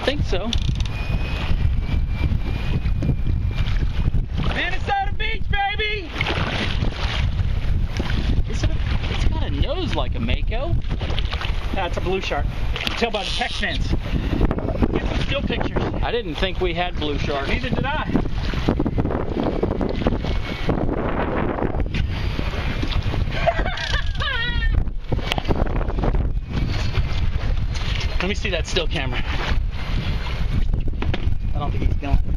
think so. Minnesota Beach, baby! It's got a nose like a mako. That's a blue shark. You can tell by the pec fins. Get some still pictures. I didn't think we had blue sharks. Neither did I. Let me see that still camera. I don't think he's going.